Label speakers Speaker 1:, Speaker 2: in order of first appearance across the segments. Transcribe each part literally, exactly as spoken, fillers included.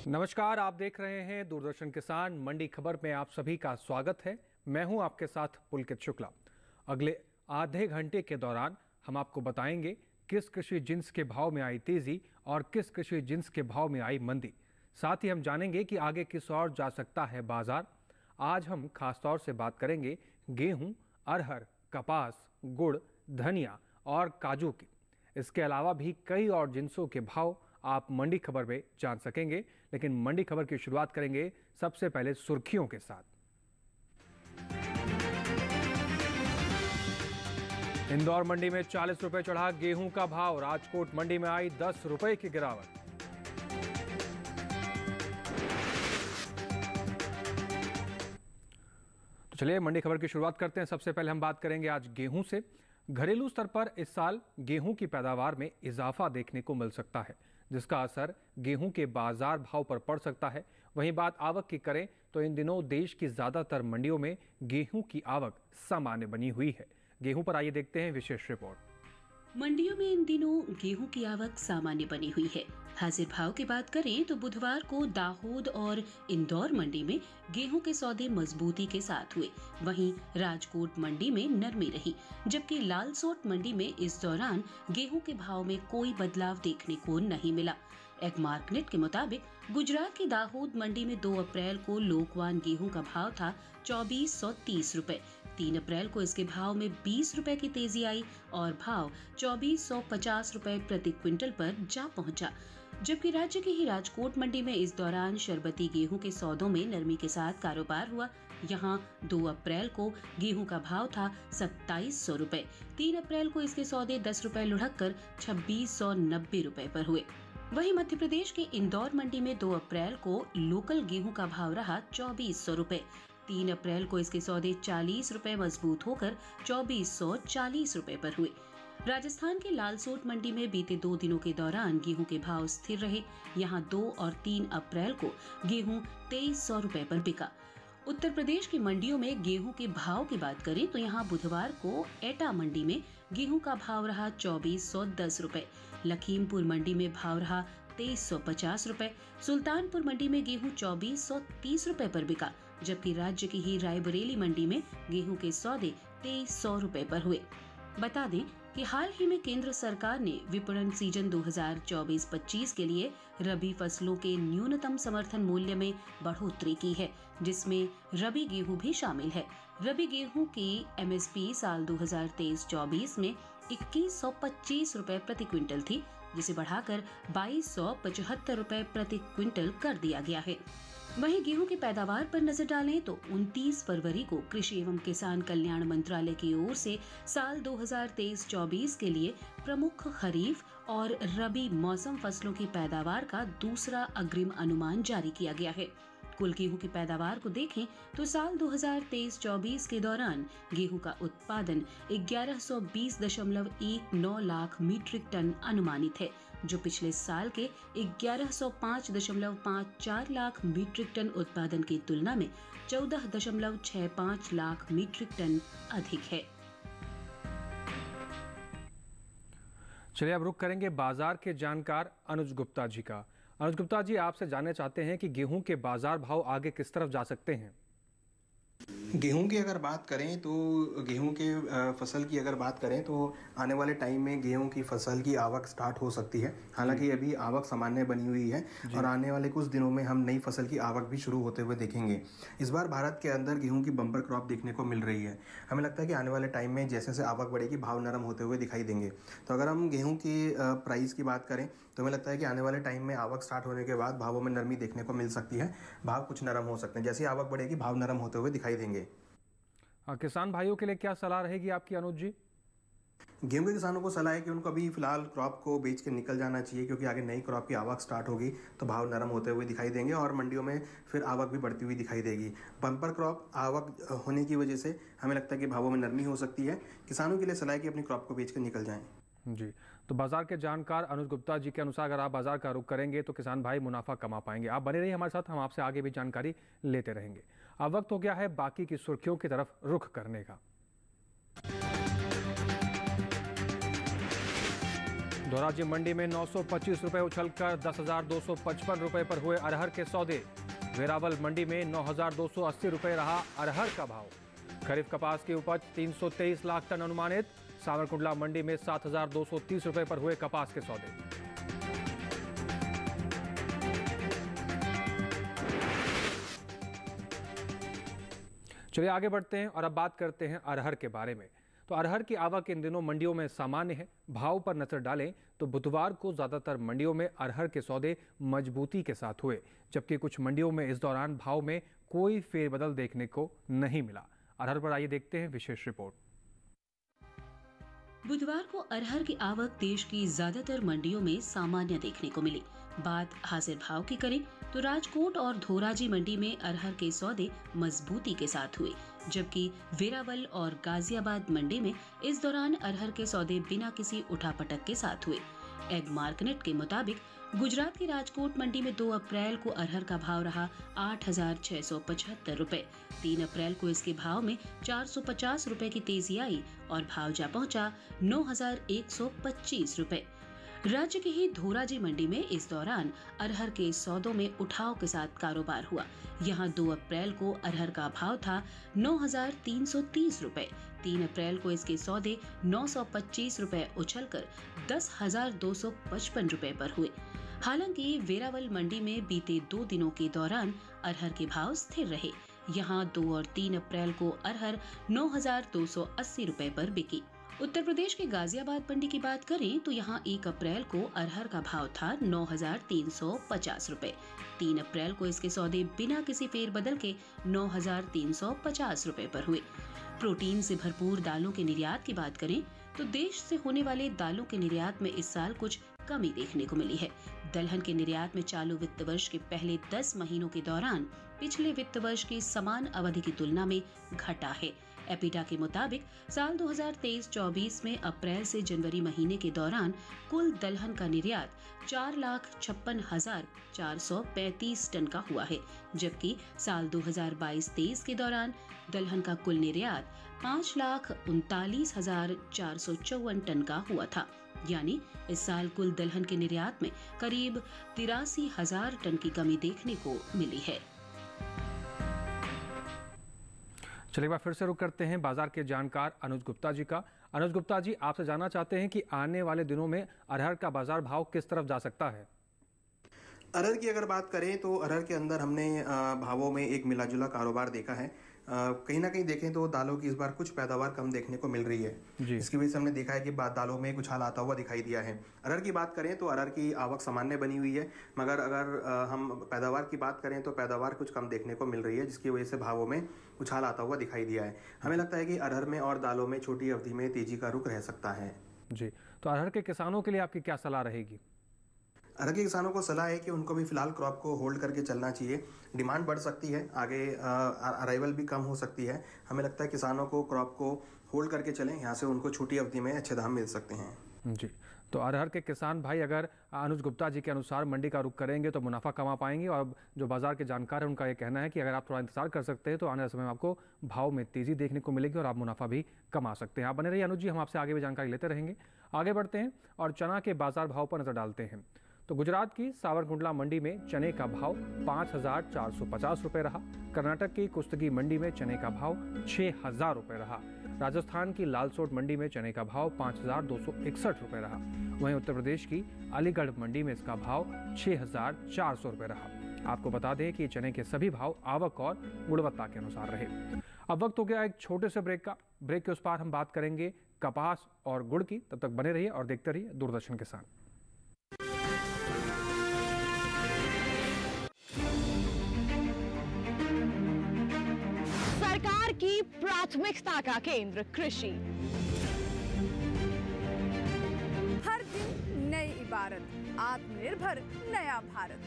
Speaker 1: नमस्कार, आप देख रहे हैं दूरदर्शन किसान मंडी खबर में आप सभी का स्वागत है। मैं हूं आपके साथ पुलकित शुक्ला। अगले आधे घंटे के दौरान हम आपको बताएंगे किस कृषि जिन्स के भाव में आई तेजी और किस कृषि जिन्स के भाव में आई मंदी। साथ ही हम जानेंगे कि आगे किस ओर जा सकता है बाजार। आज हम खासतौर से बात करेंगे गेहूं, अरहर, कपास, गुड़, धनिया और काजू की। इसके अलावा भी कई और जिन्सों के भाव आप मंडी खबर में जान सकेंगे, लेकिन मंडी खबर की शुरुआत करेंगे सबसे पहले सुर्खियों के साथ। इंदौर मंडी में चालीस रुपए चढ़ा गेहूं का भाव। राजकोट मंडी में आई दस रुपए की गिरावट। तो चलिए मंडी खबर की शुरुआत करते हैं। सबसे पहले हम बात करेंगे आज गेहूं से। घरेलू स्तर पर इस साल गेहूं की पैदावार में इजाफा देखने को मिल सकता है, जिसका असर गेहूं के बाजार भाव पर पड़ सकता है। वहीं बात आवक की करें तो इन दिनों देश की ज्यादातर मंडियों में गेहूं की आवक सामान्य बनी हुई है। गेहूं पर आइए देखते हैं विशेष रिपोर्ट।
Speaker 2: मंडियों में इन दिनों गेहूं की आवक सामान्य बनी हुई है। हाजिर भाव की बात करें तो बुधवार को दाहोद और इंदौर मंडी में गेहूं के सौदे मजबूती के साथ हुए। वहीं राजकोट मंडी में नरमी रही, जबकि लालसोट मंडी में इस दौरान गेहूं के भाव में कोई बदलाव देखने को नहीं मिला। एक मार्कनेट के मुताबिक गुजरात की दाहोद मंडी में दो अप्रैल को लोकवान गेहूं का भाव था चौबीस सौ तीस रुपए। तीन अप्रैल को इसके भाव में बीस रुपए की तेजी आई और भाव चौबीस सौ पचास रुपए प्रति क्विंटल पर जा पहुंचा। जबकि राज्य की ही राजकोट मंडी में इस दौरान शरबती गेहूं के सौदों में नरमी के साथ कारोबार हुआ। यहां दो अप्रैल को गेहूं का भाव था सत्ताईस सौ रुपए। तीन अप्रैल को इसके सौदे दस रुपए लुढ़क कर छब्बीस सौ नब्बे रुपए पर हुए। वहीं मध्य प्रदेश के इंदौर मंडी में दो अप्रैल को लोकल गेहूं का भाव रहा चौबीस सौ रुपए। तीन अप्रैल को इसके सौदे चालीस रुपए मजबूत होकर चौबीस सौ चालीस रुपए पर हुए। राजस्थान के लालसोट मंडी में बीते दो दिनों के दौरान गेहूं के भाव स्थिर रहे। यहां दो और तीन अप्रैल को गेहूं तेईस सौ रुपए पर बिका। उत्तर प्रदेश की मंडियों में गेहूं के भाव की बात करें तो यहां बुधवार को एटा मंडी में गेहूं का भाव रहा चौबीस सौ दस रुपए। लखीमपुर मंडी में भाव रहा तेईस सौ पचास रुपए। सुल्तानपुर मंडी में गेहूं चौबीस सौ तीस रुपए पर बिका, जबकि राज्य की ही रायबरेली मंडी में गेहूं के सौदे तेईस सौ रुपए पर हुए। बता दें कि हाल ही में केंद्र सरकार ने विपणन सीजन दो हज़ार चौबीस पच्चीस के लिए रबी फसलों के न्यूनतम समर्थन मूल्य में बढ़ोतरी की है, जिसमें रबी गेहूं भी शामिल है। रबी गेहूं की एमएसपी साल दो हज़ार तेईस चौबीस में इक्कीस सौ पच्चीस रुपए प्रति क्विंटल थी, जिसे बढ़ाकर बाईस सौ पचहत्तर रुपए प्रति क्विंटल कर दिया गया है। वहीं गेहूं की पैदावार पर नजर डालें तो उनतीस फरवरी को कृषि एवं किसान कल्याण मंत्रालय की ओर से साल दो हज़ार तेईस चौबीस के लिए प्रमुख खरीफ और रबी मौसम फसलों की पैदावार का दूसरा अग्रिम अनुमान जारी किया गया है। कुल गेहूं की पैदावार को देखें तो साल दो हज़ार तेईस चौबीस के दौरान गेहूं का उत्पादन ग्यारह सौ बीस दशमलव एक नौ लाख मीट्रिक टन अनुमानित है, जो पिछले साल के ग्यारह सौ पाँच दशमलव पाँच चार लाख मीट्रिक टन उत्पादन की तुलना में चौदह दशमलव छह पाँच लाख मीट्रिक टन अधिक है।
Speaker 1: चलिए अब रुक करेंगे बाजार के जानकार अनुज गुप्ता जी का। अनुज गुप्ता जी, आपसे जानना चाहते हैं कि गेहूं के बाजार भाव आगे किस तरफ जा सकते हैं?
Speaker 3: गेहूं की अगर बात करें तो गेहूं के फसल की अगर बात करें तो आने वाले टाइम में गेहूं की फसल की आवक स्टार्ट हो सकती है। हालांकि अभी आवक सामान्य बनी हुई है और आने वाले कुछ दिनों में हम नई फसल की आवक भी शुरू होते हुए देखेंगे। इस बार भारत के अंदर गेहूं की बम्पर क्रॉप देखने को मिल रही है। हमें लगता है कि आने वाले टाइम में जैसे जैसे आवक बढ़ेगी भाव नरम होते हुए दिखाई देंगे। तो अगर हम गेहूँ की प्राइस की बात करें तो हमें लगता है कि आने वाले टाइम में आवक स्टार्ट होने के बाद भावों में नरमी देखने को मिल सकती है। भाव कुछ नरम हो सकते हैं। जैसे आवक बढ़ेगी भाव नरम होते हुए दिखाई देंगे।
Speaker 1: किसान भाइयों के लिए क्या सलाह रहेगी आपकी अनुज जी?
Speaker 3: गेहूं के किसानों को सलाह है कि उनको अभी फिलहाल क्रॉप को बेच के निकल जाना चाहिए, क्योंकि आगे नई क्रॉप की आवक स्टार्ट होगी तो भाव नरम होते हुए दिखाई देंगे और मंडियों में फिर आवक भी बढ़ती हुई दिखाई देगी। बम्पर क्रॉप आवक होने की वजह से हमें लगता है कि भावों में नरमी हो सकती है। किसानों के लिए सलाह है कि अपनी क्रॉप को बेच कर निकल जाएं।
Speaker 1: जी, तो बाजार के जानकार अनुज गुप्ता जी के अनुसार अगर आप बाजार का रुख करेंगे तो किसान भाई मुनाफा कमा पाएंगे। आप बने रहिए हमारे साथ, हम आपसे आगे भी जानकारी लेते रहेंगे। अब वक्त हो गया है बाकी की सुर्खियों की तरफ रुख करने का। धोराजी मंडी में नौ सौ पच्चीस रुपए उछलकर दस हजार दो सौ पचपन रुपए पर हुए अरहर के सौदे। वेरावल मंडी में नौ हजार दो सौ अस्सी रुपए रहा अरहर का भाव। खरीफ कपास की उपज तीन सौ तेईस लाख टन अनुमानित। सावरकुंडला मंडी में सात हजार दो सौ तीस रुपए पर हुए कपास के सौदे। चलिए आगे बढ़ते हैं और अब बात करते हैं अरहर के बारे में। तो अरहर की आवक इन दिनों मंडियों में सामान्य है। भाव पर नजर डालें तो बुधवार को ज्यादातर मंडियों में अरहर के सौदे मजबूती के साथ हुए, जबकि कुछ मंडियों में इस दौरान भाव में कोई फेरबदल देखने को नहीं मिला। अरहर पर आइए देखते हैं विशेष रिपोर्ट।
Speaker 2: बुधवार को अरहर की आवक देश की ज्यादातर मंडियों में सामान्य देखने को मिली। बात हाजिर भाव की करें तो राजकोट और धोराजी मंडी में अरहर के सौदे मजबूती के साथ हुए, जबकि वेरावल और गाजियाबाद मंडी में इस दौरान अरहर के सौदे बिना किसी उठापटक के साथ हुए। एग मार्केट के मुताबिक गुजरात की राजकोट मंडी में दो अप्रैल को अरहर का भाव रहा आठ हजार छह सौ पचहत्तर रुपए। तीन अप्रैल को इसके भाव में चार सौ पचास रुपए की तेजी आई और भाव जा पहुंचा नौ हजार एक सौ पच्चीस रुपए। राज्य की ही धोराजी मंडी में इस दौरान अरहर के सौदों में उठाव के साथ कारोबार हुआ। यहां दो अप्रैल को अरहर का भाव था नौ हजार तीन सौ तीस रुपए। तीन अप्रैल को इसके सौदे नौ सौ पच्चीस रुपए उछलकर दस हजार दो सौ पचपन रुपए पर हुए। हालांकि वेरावल मंडी में बीते दो दिनों के दौरान अरहर के भाव स्थिर रहे। यहां दो और तीन अप्रैल को अरहर नौ हजार दो सौ अस्सी रुपए पर बिकी। उत्तर प्रदेश के गाजियाबाद मंडी की बात करें तो यहां एक अप्रैल को अरहर का भाव था नौ हजार तीन सौ पचास रुपए। तीन अप्रैल को इसके सौदे बिना किसी फेरबदल के नौ हजार तीन सौ पचास रुपए पर हुए। प्रोटीन से भरपूर दालों के निर्यात की बात करें तो देश से होने वाले दालों के निर्यात में इस साल कुछ कमी देखने को मिली है। दलहन के निर्यात में चालू वित्त वर्ष के पहले दस महीनों के दौरान पिछले वित्त वर्ष की समान अवधि की तुलना में घटा है। एपिटा के मुताबिक साल दो हजार तेईस चौबीस में अप्रैल से जनवरी महीने के दौरान कुल दलहन का निर्यात चार लाख छप्पन हजार चार सौ पैंतीस टन का हुआ है, जबकि साल दो हजार बाईस तेईस के दौरान दलहन का कुल निर्यात पाँच लाख उनतालीस हजार चार सौ चौवन टन का हुआ था। यानी इस साल कुल दलहन के निर्यात में करीब तिरासी हजार टन की कमी देखने को मिली है।
Speaker 1: चलिए एक बार फिर से रुक करते हैं बाजार के जानकार अनुज गुप्ता जी का। अनुज गुप्ता जी, आपसे जानना चाहते हैं कि आने वाले दिनों में अरहर का बाजार भाव किस तरफ जा सकता है?
Speaker 3: अरहर की अगर बात करें तो अरहर के अंदर हमने भावों में एक मिलाजुला कारोबार देखा है। कहीं ना कहीं देखें तो दालों की इस बार कुछ पैदावार कम देखने को मिल रही है। इसकी वजह से हमने देखा है कि दालों में कुछ हाल आता हुआ दिखाई दिया है। अरहर की बात करें तो अरहर की आवक सामान्य बनी हुई है, मगर अगर हम पैदावार की बात करें तो पैदावार कुछ कम देखने को मिल रही है, जिसकी वजह से भावों में कुछ हाल आता हुआ दिखाई दिया है। हमें लगता है कि अरहर में और दालों में छोटी अवधि में तेजी का रुख रह सकता है।
Speaker 1: जी, तो अरहर के किसानों के लिए आपकी क्या सलाह रहेगी?
Speaker 3: अरहर के किसानों को सलाह है कि उनको भी फिलहाल क्रॉप को होल्ड करके चलना चाहिए। डिमांड बढ़ सकती है, आगे अराइवल भी कम हो सकती है। हमें लगता है किसानों को क्रॉप को होल्ड करके चलें, यहाँ से उनको छोटी अवधि में अच्छे दाम मिल सकते हैं।
Speaker 1: जी, तो अरहर के किसान भाई अगर अनुज गुप्ता जी के अनुसार मंडी का रुख करेंगे तो मुनाफा कमा पाएंगे, और जो बाजार के जानकार हैं उनका ये कहना है कि अगर आप थोड़ा इंतजार कर सकते हैं तो आने वाले समय में आपको भाव में तेजी देखने को मिलेगी और आप मुनाफा भी कमा सकते हैं। आप बने रहिए अनुज जी, हम आपसे आगे भी जानकारी लेते रहेंगे। आगे बढ़ते हैं और चना के बाजार भाव पर नजर डालते हैं। तो गुजरात की सावरकुंडला मंडी में चने का भाव पाँच हजार चार सौ पचास रुपये रहा। कर्नाटक की कुस्तगी मंडी में चने का भाव छः हजार रुपये रहा। राजस्थान की लालसोट मंडी में चने का भाव पाँच हजार दो सौ इकसठ रुपये रहा। वहीं उत्तर प्रदेश की अलीगढ़ मंडी में इसका भाव छः हजार चार सौ रुपये रहा। आपको बता दें कि चने के सभी भाव आवक और गुणवत्ता के अनुसार रहे। अब वक्त हो गया एक छोटे से ब्रेक का। ब्रेक के उस पार हम बात करेंगे कपास और गुड़ की। तब तक बने रहिए और देखते रहिए दूरदर्शन किसान।
Speaker 4: सरकार की प्राथमिकता का केंद्र कृषि।
Speaker 5: हर दिन नई इबारत, आत्मनिर्भर नया भारत।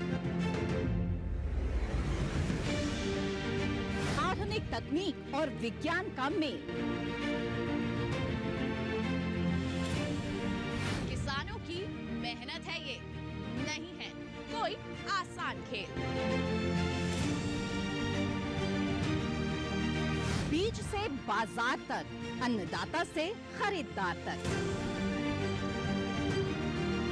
Speaker 4: आधुनिक तकनीक और विज्ञान का मेल।
Speaker 6: किसानों की मेहनत है ये, नहीं है कोई आसान खेल।
Speaker 4: बीज से बाजार तक, अन्नदाता से खरीदार तक,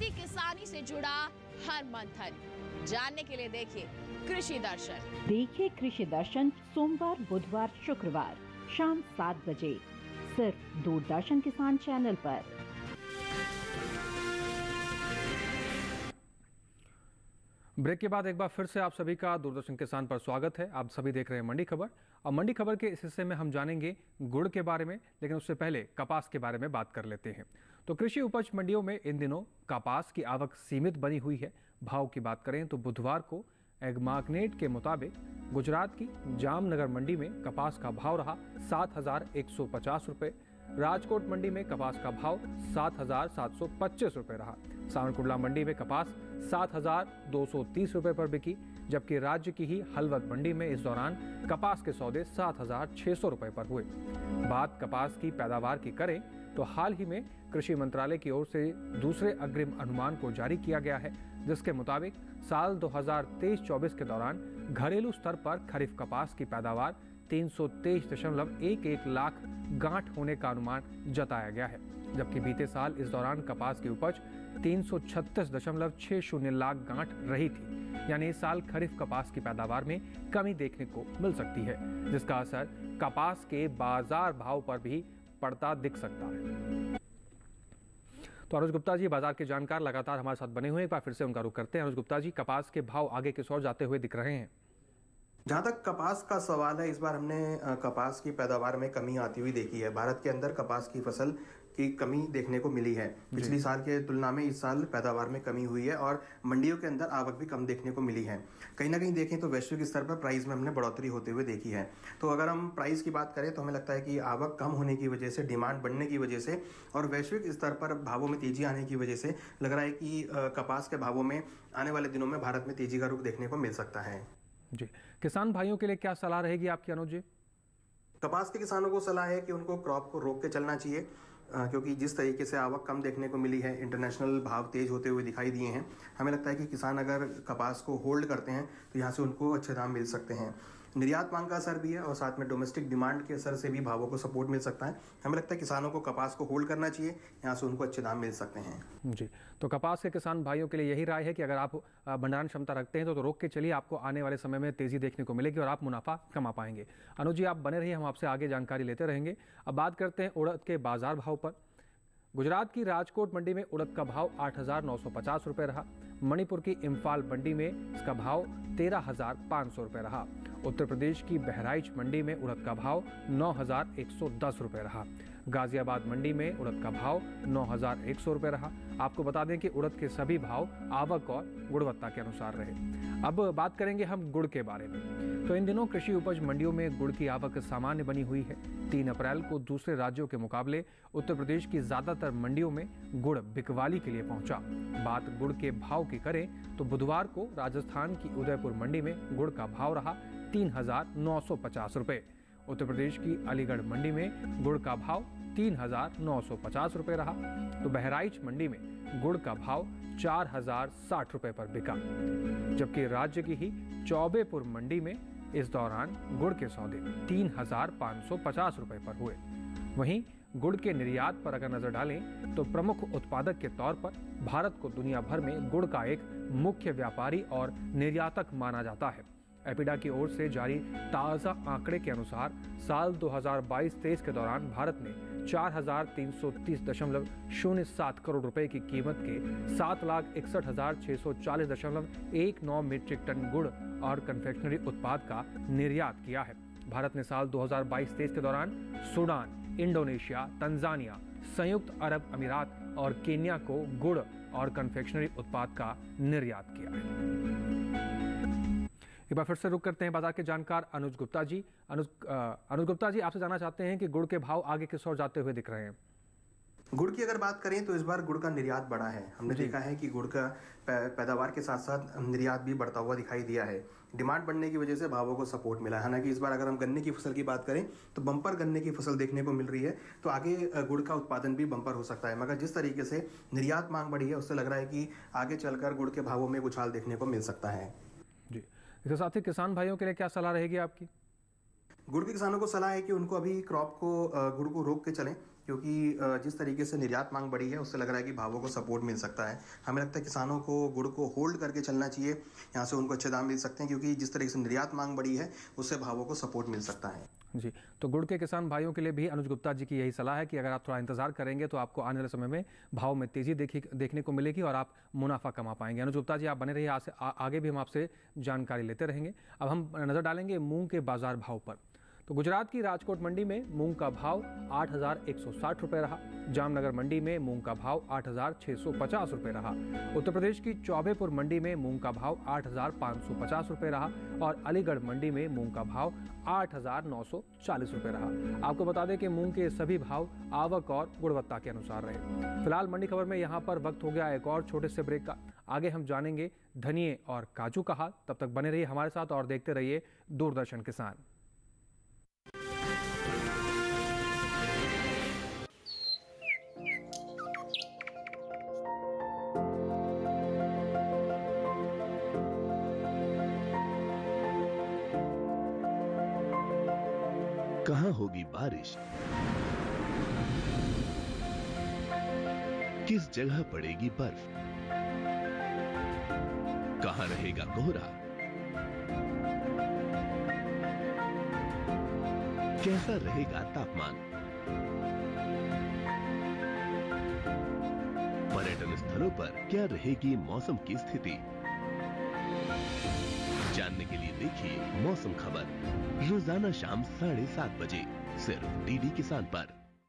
Speaker 6: खेती किसानी से जुड़ा हर मंथन जानने के लिए देखिए कृषि दर्शन।
Speaker 4: देखिए कृषि दर्शन सोमवार, बुधवार, शुक्रवार शाम सात बजे सिर्फ दूरदर्शन किसान चैनल पर।
Speaker 1: ब्रेक के बाद एक बार फिर से आप सभी का दूरदर्शन किसान पर स्वागत है। आप सभी देख रहे हैं मंडी खबर और मंडी खबर के इस हिस्से में हम जानेंगे गुड़ के बारे में, लेकिन उससे पहले कपास के बारे में बात कर लेते हैं। तो कृषि उपज मंडियों में इन दिनों कपास की आवक सीमित बनी हुई है। भाव की बात करें तो बुधवार को एग्मार्कनेट के मुताबिक गुजरात की जामनगर मंडी में कपास का भाव रहा सात हजार एक सौ पचास रुपये। राजकोट मंडी में कपास का भाव सात हजार सात सौ पच्चीस रुपये रहा। सावरकुंडला मंडी में कपास सात हजार दो सौ तीस रुपये पर बिकी, जबकि राज्य की ही हलवद मंडी में इस दौरान कपास के सौदे सात हजार छः सौ रुपये पर हुए। बात कपास की पैदावार की करें तो हाल ही में कृषि मंत्रालय की ओर से दूसरे अग्रिम अनुमान को जारी किया गया है, जिसके मुताबिक साल दो हजार तेईस चौबीस के दौरान घरेलू स्तर पर खरीफ कपास की पैदावार तीन सौ तेईस दशमलव एक एक लाख गांठ होने का अनुमान जताया गया है, जबकि बीते साल इस दौरान कपास की उपज तीन सौ छत्तीस दशमलव छः शून्य लाख गांठ रही थी। यानी इस साल खरीफ कपास की पैदावार में कमी देखने को मिल सकती है, जिसका असर कपास के बाजार भाव पर भी पड़ता दिख सकता है। तो अनुज गुप्ता जी बाजार के जानकार लगातार हमारे साथ बने हुए हैं, एक बार फिर से उनका रुख करते हैं। अनुज गुप्ता जी, कपास के भाव आगे किस ओर जाते हुए दिख रहे हैं?
Speaker 3: जहाँ तक कपास का सवाल है, इस बार हमने कपास की पैदावार में कमी आती हुई देखी है। भारत के अंदर कपास की फसल की कमी देखने को मिली है। पिछली साल के तुलना में इस साल पैदावार में कमी हुई है और मंडियों के अंदर आवक भी कम देखने को मिली है। कहीं ना कहीं देखें तो वैश्विक स्तर पर प्राइस में हमने बढ़ोतरी होते हुए देखी है। तो अगर हम प्राइस की बात करें तो हमें लगता है कि आवक कम होने की वजह से, डिमांड बढ़ने की वजह से और वैश्विक स्तर पर भावों में तेजी आने की वजह से लग रहा है कि कपास के भावों में आने वाले दिनों में भारत में तेजी का रुख देखने को मिल सकता है।
Speaker 1: जी, किसान भाइयों के लिए क्या सलाह रहेगी आपकी अनुज जी?
Speaker 3: कपास के किसानों को सलाह है कि उनको क्रॉप को रोक के चलना चाहिए, क्योंकि जिस तरीके से आवक कम देखने को मिली है, इंटरनेशनल भाव तेज होते हुए दिखाई दिए हैं। हमें लगता है कि किसान अगर कपास को होल्ड करते हैं तो यहाँ से उनको अच्छे दाम मिल सकते हैं। निर्यात मांग का असर भी है और साथ में डोमेस्टिक डिमांड के असर से भी भावों को सपोर्ट मिल सकता है। हमें लगता है किसानों को कपास को होल्ड करना चाहिए, यहाँ से उनको अच्छे दाम मिल सकते हैं।
Speaker 1: जी, तो कपास के किसान भाइयों के लिए यही राय है कि अगर आप भंडारण क्षमता रखते हैं तो, तो रोक के चलिए, आपको आने वाले समय में तेजी देखने को मिलेगी और आप मुनाफा कमा पाएंगे। अनुज जी, आप बने रहिए, हम आपसे आगे जानकारी लेते रहेंगे। अब बात करते हैं उड़द के बाजार भाव पर। गुजरात की राजकोट मंडी में उड़द का भाव आठ हजार नौ सौ पचास रुपये रहा। मणिपुर की इम्फाल मंडी में इसका भाव तेरह हजार पाँच सौ रुपये रहा। उत्तर प्रदेश की बहराइच मंडी में उड़द का भाव नौ हजार एक सौ दस रुपये रहा। गाजियाबाद मंडी में उड़द का भाव नौ हजार एक सौ रुपये रहा। आपको बता दें कि उड़द के सभी भाव आवक और गुणवत्ता के अनुसार रहे। अब बात करेंगे हम गुड़ के बारे में। तो इन दिनों कृषि उपज मंडियों में गुड़ की आवक सामान्य बनी हुई है। तीन अप्रैल को दूसरे राज्यों के मुकाबले उत्तर प्रदेश की ज्यादातर मंडियों में गुड़ बिकवाली के लिए पहुंचा। बात गुड़ के भाव की करें तो बुधवार को राजस्थान की उदयपुर मंडी में गुड़ का भाव रहा तीन हजार नौ सौ पचास रुपये। उत्तर प्रदेश की अलीगढ़ मंडी में गुड़ का भाव तीन हजार नौ सौ पचास रुपये रहा। तो बहराइच मंडी में गुड़ का भाव चार हजार साठ रुपये पर बिका, जबकि राज्य की ही चौबेपुर मंडी में इस दौरान गुड़ के सौदे तीन हजार पाँच सौ पचास रुपये पर हुए। वहीं गुड़ के निर्यात पर अगर नजर डालें तो प्रमुख उत्पादक के तौर पर भारत को दुनिया भर में गुड़ का एक मुख्य व्यापारी और निर्यातक माना जाता है। एपिडा की ओर से जारी ताज़ा आंकड़े के अनुसार साल दो हजार बाईस तेईस के दौरान भारत ने चार हजार तीन सौ तीस दशमलव शून्य सात करोड़ रुपए की कीमत के सात लाख इकसठ हजार छः सौ चालीस दशमलव एक नौ मीट्रिक टन गुड़ और कन्फेक्शनरी उत्पाद का निर्यात किया है। भारत ने साल दो हजार बाईस तेईस के दौरान सूडान, इंडोनेशिया, तंजानिया, संयुक्त अरब अमीरात और केन्या को गुड़ और कन्फेक्शनरी उत्पाद का निर्यात किया है। एक बार फिर से रुक करते हैं बाजार के जानकार अनुज गुप्ता जी। अनुज अनुज गुप्ता जी, आपसे जानना चाहते हैं कि गुड़ के भाव आगे किस ओर जाते हुए दिख रहे हैं?
Speaker 3: गुड़ की अगर बात करें तो इस बार गुड़ का निर्यात बढ़ा है। हमने देखा है कि गुड़ का पैदावार के साथ साथ निर्यात भी बढ़ता हुआ दिखाई दिया है। डिमांड बढ़ने की वजह से भावों को सपोर्ट मिला है। हालांकि इस बार अगर हम गन्ने की फसल की बात करें तो बम्पर गन्ने की फसल देखने को मिल रही है, तो आगे गुड़ का उत्पादन भी बम्पर हो सकता है। मगर जिस तरीके से निर्यात मांग बढ़ी है उससे लग रहा है कि आगे चलकर गुड़ के भावों में उछाल देखने को मिल सकता है।
Speaker 1: जी, इसके साथ ही किसान भाइयों के लिए क्या सलाह रहेगी आपकी?
Speaker 3: गुड़ के किसानों को सलाह है कि उनको अभी क्रॉप को अ, गुड़ को रोक के चलें, क्योंकि अ, जिस तरीके से निर्यात मांग बढ़ी है उससे लग रहा है कि भावों को सपोर्ट मिल सकता है। हमें लगता है किसानों को गुड़ को होल्ड करके चलना चाहिए, यहाँ से उनको अच्छे दाम मिल सकते हैं, क्योंकि जिस तरीके से निर्यात मांग बढ़ी है उससे भावों को सपोर्ट मिल सकता है।
Speaker 1: जी, तो गुड़ के किसान भाइयों के लिए भी अनुज गुप्ता जी की यही सलाह है कि अगर आप थोड़ा इंतजार करेंगे तो आपको आने वाले समय में भाव में तेजी देखी देखने को मिलेगी और आप मुनाफा कमा पाएंगे। अनुज गुप्ता जी आप बने रहिए, आज से आ, आगे भी हम आपसे जानकारी लेते रहेंगे। अब हम नज़र डालेंगे मूंग के बाजार भाव पर। तो गुजरात की राजकोट मंडी में मूंग का भाव आठ हज़ार एक सौ साठ रुपये रहा। जामनगर मंडी में मूंग का भाव आठ हज़ार छः सौ पचास रुपये रहा। उत्तर प्रदेश की चौबेपुर मंडी में मूंग का भाव आठ हज़ार पाँच सौ पचास रुपये रहा और अलीगढ़ मंडी में मूंग का भाव आठ हज़ार नौ सौ चालीस रुपये रहा। आपको बता दें कि मूंग के सभी भाव आवक और गुणवत्ता के अनुसार रहे। फिलहाल मंडी खबर में यहाँ पर वक्त हो गया एक और छोटे से ब्रेक का। आगे हम जानेंगे धनिये और काजू का हाल। तब तक बने रहिए हमारे साथ और देखते रहिए दूरदर्शन किसान।
Speaker 7: कहाँ होगी बारिश, किस जगह पड़ेगी बर्फ, कहाँ रहेगा कोहरा, कैसा रहेगा तापमान। पर्यटन स्थलों पर क्या रहेगी मौसम की स्थिति, जानने के लिए देखिए मौसम खबर रोजाना शाम साढ़े सात बजे सिर्फ डीडी किसान पर।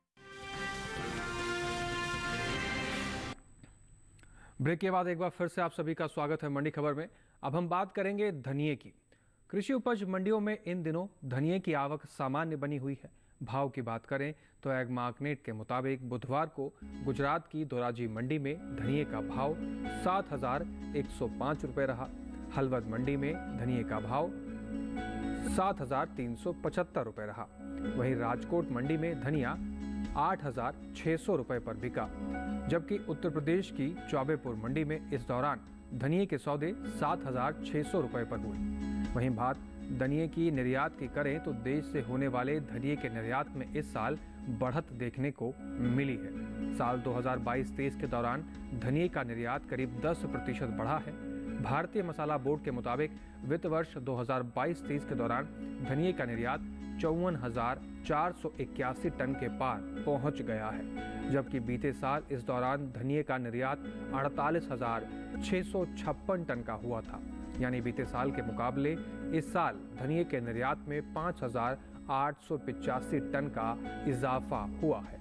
Speaker 1: ब्रेक के बाद एक बार फिर से आप सभी का स्वागत है मंडी खबर में। अब हम बात करेंगे धनिये की। कृषि उपज मंडियों में इन दिनों धनिये की आवक सामान्य बनी हुई है। भाव की बात करें तो एग मार्केट के मुताबिक बुधवार को गुजरात की धोराजी मंडी में धनिये का भाव सात हजार एक सौ पाँच रुपये रहा। हलवद मंडी में धनिये का भाव सात हजार तीन सौ पचहत्तर रुपये रहा। वहीं राजकोट मंडी में धनिया आठ हजार छः सौ रुपये पर बिका, जबकि उत्तर प्रदेश की चौबेपुर मंडी में इस दौरान धनिये के सौदे सात हजार छः सौ रुपये पर हुए। वहीं बात धनिये की निर्यात की करें तो देश से होने वाले धनिये के निर्यात में इस साल बढ़त देखने को मिली है। साल दो हज़ार बाईस तेईस के दौरान धनिये का निर्यात करीब दस प्रतिशत बढ़ा है। भारतीय मसाला बोर्ड के मुताबिक वित्त वर्ष दो हज़ार बाईस तेईस के दौरान धनिये का निर्यात चौवन हजार चार सौ इक्यासी टन के पार पहुंच गया है, जबकि बीते साल इस दौरान धनिये का निर्यात अड़तालीस हजार छः सौ छप्पन टन का हुआ था। यानी बीते साल के मुकाबले इस साल धनिये के निर्यात में पाँच हजार आठ सौ पिचासी टन का इजाफा हुआ है।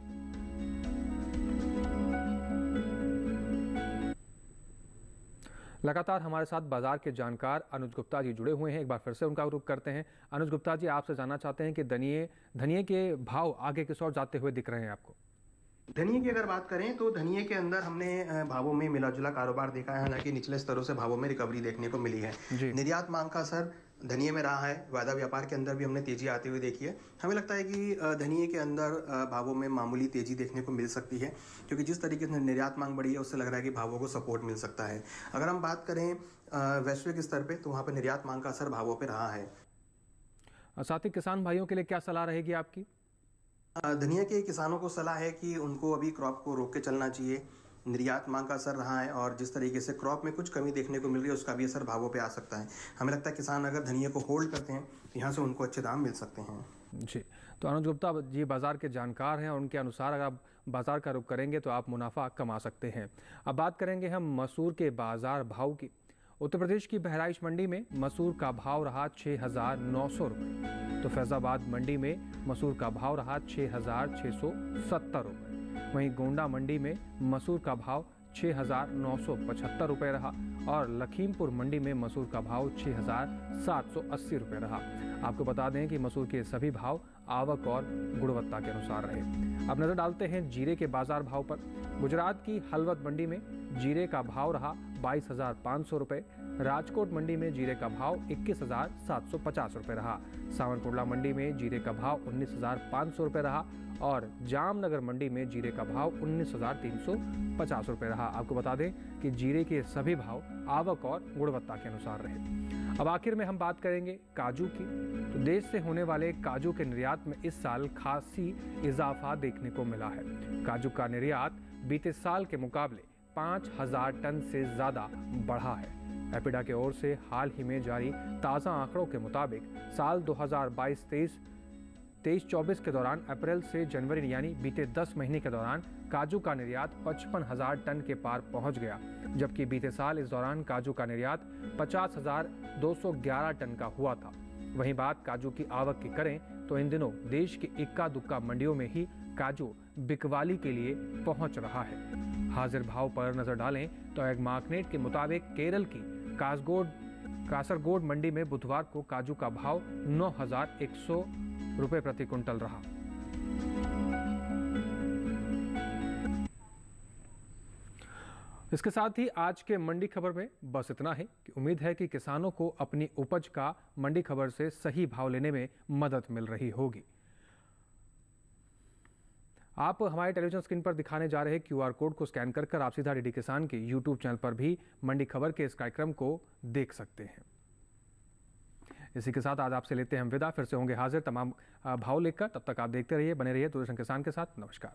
Speaker 1: लगातार हमारे साथ बाजार के जानकार अनुज गुप्ता जी जुड़े हुए हैं। एक बार फिर से उनका रुख करते हैं। अनुज गुप्ता जी, आपसे जानना चाहते हैं कि धनिये धनिये के भाव आगे किस ओर जाते हुए दिख रहे हैं आपको?
Speaker 3: धनिये की अगर बात करें तो धनिये के अंदर हमने भावों में मिला जुला कारोबार देखा है, हालांकि निचले स्तरों से भावों में रिकवरी देखने को मिली है। निर्यात मांग का असर धनिये में रहा है। वायदा व्यापार के अंदर भी हमने तेजी आते हुए देखी है। हमें लगता है कि धनिये के अंदर भावों में मामूली तेजी देखने को मिल सकती है, क्योंकि जिस तरीके से निर्यात मांग बढ़ी है उससे लग रहा है कि भावों को सपोर्ट मिल सकता है। अगर हम बात करें वैश्विक स्तर पे तो वहाँ पर निर्यात मांग का असर भावों पर रहा है।
Speaker 1: साथ ही किसान भाइयों के लिए क्या सलाह रहेगी आपकी?
Speaker 3: धनिया के किसानों को सलाह है कि उनको अभी क्रॉप को रोक के चलना चाहिए। निर्यात मांग का असर रहा है और जिस तरीके से क्रॉप में कुछ कमी देखने को मिल रही है उसका भी असर भावों पे आ सकता है। हमें लगता है किसान अगर धनिया को होल्ड करते हैं तो यहाँ से उनको अच्छे दाम मिल सकते हैं।
Speaker 1: जी, तो अनुज गुप्ता जी बाजार के जानकार हैं और उनके अनुसार अगर आप बाजार का रुख करेंगे तो आप मुनाफा कमा सकते हैं। अब बात करेंगे हम मसूर के बाजार भाव की। उत्तर प्रदेश की बहराइच मंडी में मसूर का भाव रहा छः हज़ार नौ सौ रुपये, तो फैज़ाबाद मंडी में मसूर का भाव रहा छः हज़ार छः सौ सत्तर रुपये। वहीं गोंडा मंडी में मसूर का भाव छः हज़ार नौ सौ पचहत्तर रुपये रहा और लखीमपुर मंडी में मसूर का भाव छः हज़ार सात सौ अस्सी रुपये रहा। आपको बता दें कि मसूर के सभी भाव आवक और गुणवत्ता के अनुसार रहे। अब नज़र डालते हैं जीरे के बाजार भाव पर। गुजरात की हलवद मंडी में जीरे का भाव रहा बाईस हजार पाँच सौ रुपये। राजकोट मंडी में जीरे का भाव इक्कीस हजार सात सौ पचास रुपये रहा। सावरकुंडला मंडी में जीरे का भाव उन्नीस हजार पाँच सौ रुपये रहा और जामनगर मंडी में जीरे का भाव उन्नीस हजार तीन सौ पचास रुपये रहा। आपको बता दें कि जीरे के सभी भाव आवक और गुणवत्ता के अनुसार रहे। अब आखिर में हम बात करेंगे काजू की। तो देश से होने वाले काजू के निर्यात में इस साल खासी इजाफा देखने को मिला है। काजू का निर्यात बीते साल के मुकाबले पाँच हजार टन से ज़्यादा बढ़ा है। एपिडा की ओर से हाल ही में जारी ताज़ा आंकड़ों के मुताबिक साल दो हज़ार बाईस तेईस तेईस चौबीस के दौरान अप्रैल से जनवरी यानी बीते दस महीने के दौरान काजू का निर्यात पचपन हजार टन के पार पहुंच गया, जबकि बीते साल इस दौरान काजू का निर्यात पचास हजार दो सौ ग्यारह टन का हुआ था। वहीं बात काजू की आवक की करें तो इन दिनों देश की इक्का दुक्का मंडियों में ही काजू बिकवाली के लिए पहुंच रहा है। हाजिर भाव पर नजर डालें तो एग मार्केट के मुताबिक केरल की कासगोड कासरगोड मंडी में बुधवार को काजू का भाव नौ हजार एक सौ रुपए प्रति कुंटल रहा। इसके साथ ही आज के मंडी खबर में बस इतना है कि उम्मीद है कि किसानों को अपनी उपज का मंडी खबर से सही भाव लेने में मदद मिल रही होगी। आप हमारे टेलीविजन स्क्रीन पर दिखाने जा रहे क्यूआर कोड को स्कैन कर कर आप सीधा डीडी किसान के यूट्यूब चैनल पर भी मंडी खबर के इस कार्यक्रम को देख सकते हैं। इसी के साथ आज आपसे लेते हैं हम विदा। फिर से होंगे हाजिर तमाम भाव लेकर। तब तक आप देखते रहिए, बने रहिए दूरदर्शन किसान के साथ। नमस्कार।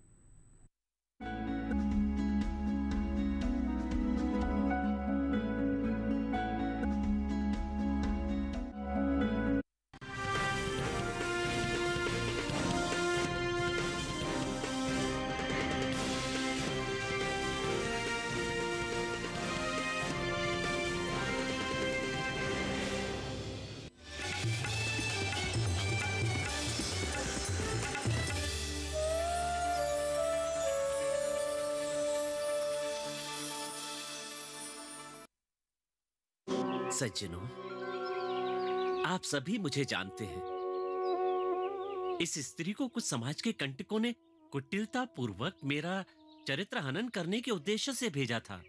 Speaker 8: सज्जनों, आप सभी मुझे जानते हैं। इस स्त्री को कुछ समाज के कंटकों ने कुटिलता पूर्वक मेरा चरित्र हनन करने के उद्देश्य से भेजा था,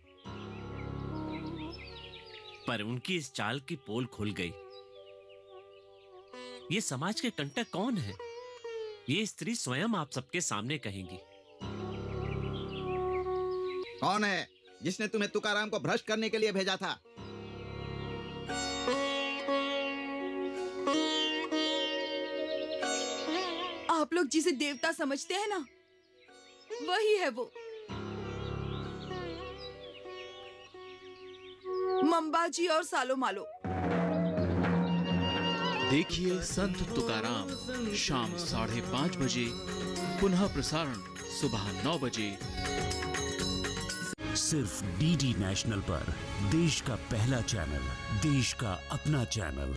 Speaker 8: पर उनकी इस चाल की पोल खुल गई। ये समाज के कंटक कौन है, ये स्त्री स्वयं आप सबके सामने कहेंगी।
Speaker 9: कौन है जिसने तुम्हें तुकाराम को भ्रष्ट करने के लिए भेजा था?
Speaker 5: आप लोग जिसे देवता समझते हैं ना, वही है वो। मंबाजी और सालो मालो।
Speaker 10: देखिए संत तुकाराम शाम साढ़े पाँच बजे, पुनः प्रसारण सुबह नौ बजे,
Speaker 11: सिर्फ डीडी नेशनल पर। देश का पहला चैनल, देश का अपना चैनल।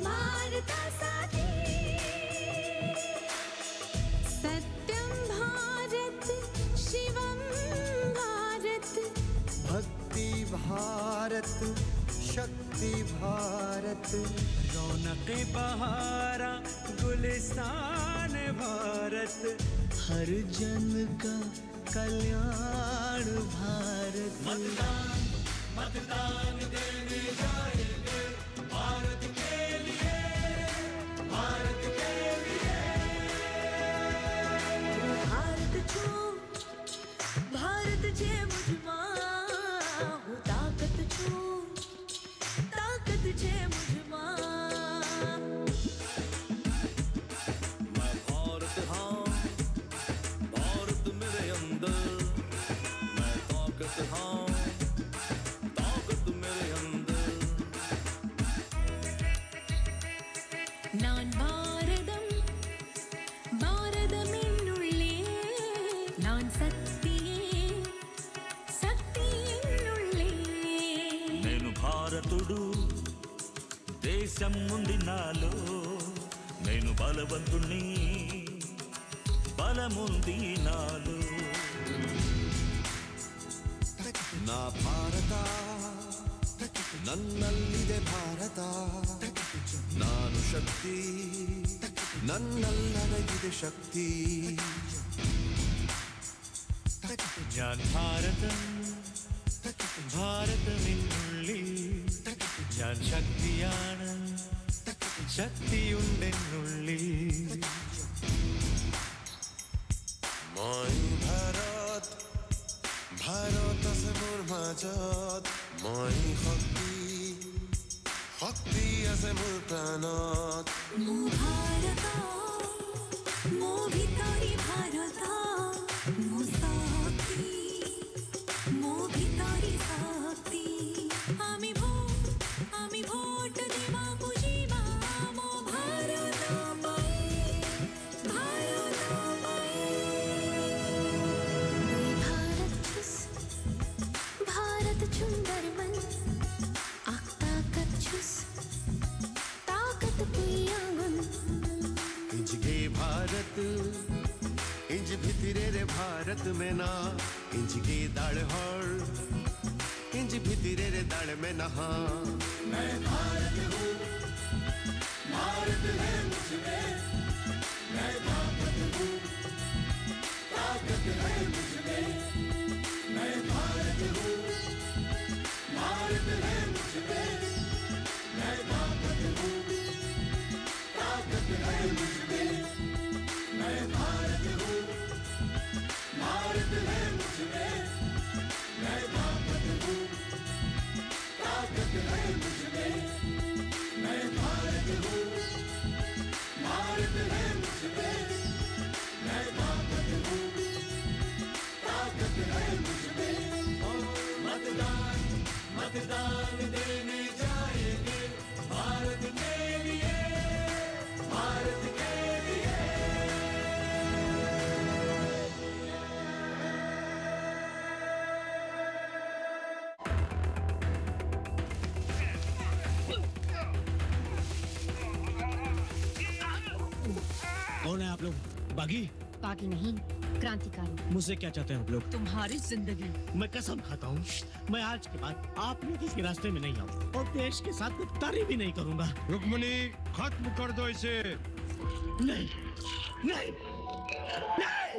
Speaker 12: सत्यं भा धरती भारत, रौनक बहारा गुलिस्तान भारत, हर जन का कल्याण भारत। मतदान मतदान देने जाएंगे भारत के लिए, भारत के लिए।
Speaker 13: भारत छो भारत जे मुझमा, हो ताकत छो ताकत जे मुझमा।
Speaker 12: मैं भारत हाँ, भारत मेरे अंदर, मैं ताकत हाँ, ताकत मेरे अंदर।
Speaker 13: நான் பாரதம் பாரதமென்னுள்ளே, நான் சக்தியே சக்தியென்னுள்ளே.
Speaker 11: నేను భారతుడు, దేశం ఉంది నాలో, నేను బలవంతుణ్ణి, బలముంది నాలో.
Speaker 12: ನಾ ಭಾರತ ನನ್ನಲ್ಲಿದೆ ಭಾರತ, ನಾನು ಶಕ್ತಿ ನನ್ನಲ್ಲದೆ ಶಕ್ತಿ.
Speaker 14: ഞാൻ ഭാരതം ഭാരതമെന്നുള്ളിൽ, ഞാൻ ശക്തിയാണ് ശക്തിയുണ്ടെന്നുള്ളിൽ.
Speaker 12: মই ভাৰত ভাৰত আছে মোৰ মাজত, মই শক্তি শক্তি আছে মোৰ প্ৰাণত।
Speaker 13: মো ভারত মো ভিতরি ভারত, মো শক্তি মো ভিতরি শক্তি। আমি ভোট আমি ভোট দিবা বুঝিবা, মো ভারত পাই ভারত পাই। भारत छुस भारत सुंदर मन, आख ताकत छुस ताकत पियांगन।
Speaker 12: इंजगे भारत इंज भितरे रे भारत में ना, इंजगे दाड़ हर इंज भितरे रे दाड़ में नहा। मैं भारत हूँ, भारत है मुझमें, मैं ताकत हूँ, ताकत है मुझमें। मैं भारत हूँ, भारत है मुझमें, मैं ताकत हूँ, ताकत है मुझमें। मैं भारत हूँ, भारत है मुझमें, मैं ताकत हूँ, ताकत है मुझमें। मैं भारत हूँ, भारत है मुझमें, मैं ताकत हूँ, ताकत है मुझमें। मतदान मतदान देने जाएंगे भारत के लिए, भारत के लिए।
Speaker 15: कौन है आप लोग? बागी?
Speaker 16: बागी नहीं, क्रांतिकारी।
Speaker 15: मुझसे क्या चाहते हैं आप लोग?
Speaker 16: तुम्हारी जिंदगी।
Speaker 15: मैं कसम खाता हूँ, मैं आज के बाद आप लोग इसके रास्ते में नहीं आऊँ और देश के साथ गद्दारी भी नहीं करूँगा।
Speaker 17: रुक्मणी, खत्म कर दो इसे।
Speaker 15: नहीं, नहीं, नहीं।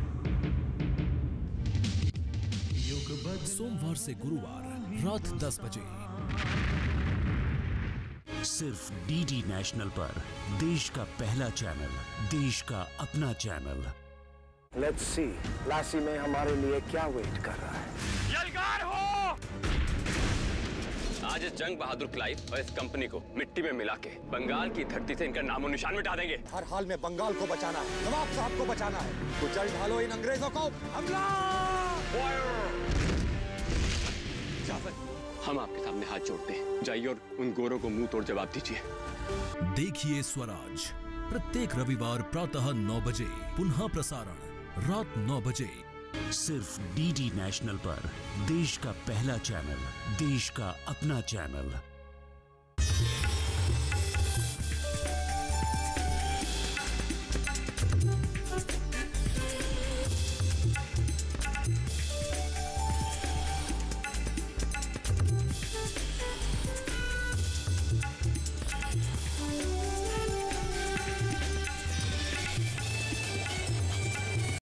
Speaker 18: सोमवार से गुरुवार रात दस बजे
Speaker 11: सिर्फ डीडी नेशनल पर, देश का पहला चैनल, देश का अपना चैनल।
Speaker 19: लेट्स सी लासी में हमारे लिए क्या वेट कर रहा है।
Speaker 20: यलगार हो! आज इस जंग बहादुर क्लाइव और इस कंपनी को मिट्टी में मिला के बंगाल की धरती से इनका नामो निशान मिटा देंगे।
Speaker 19: हर हाल में बंगाल को बचाना है, नवाब साहब को बचाना है। कुचल ढालो इन अंग्रेजों को। हमला!
Speaker 20: हम आपके सामने हाथ जोड़ते हैं, जाइए और उन गोरों को मुंह तोड़ जवाब दीजिए।
Speaker 18: देखिए स्वराज प्रत्येक रविवार प्रातः नौ बजे, पुनः प्रसारण रात नौ बजे।
Speaker 11: सिर्फ डीडी नेशनल पर, देश का पहला चैनल, देश का अपना चैनल।